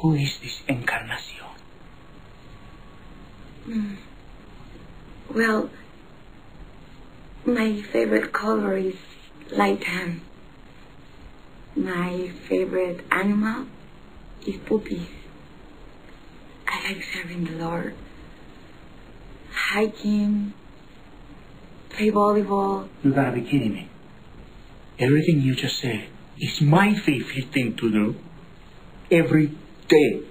Who is this Encarnacion? Well, my favorite color is light tan. My favorite animal is puppies. I like serving the Lord, hiking, play volleyball. You gotta be kidding me. Everything you just said is my favorite thing to do every day.